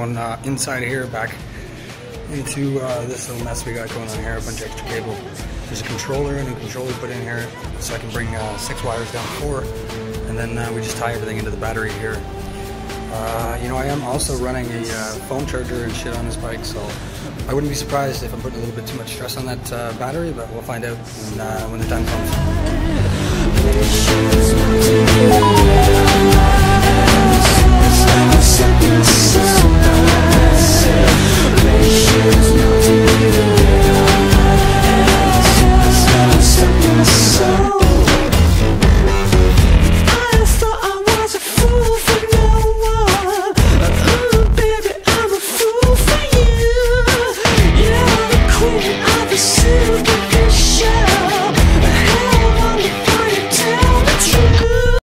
going inside here, back into this little mess we got going on here, a bunch of extra cable. There's a controller and a controller put in here, so I can bring 6 wires down to 4, and then we just tie everything into the battery here. You know, I am also running a phone charger and shit on this bike, so I wouldn't be surprised if I'm putting a little bit too much stress on that battery, but we'll find out when the time comes.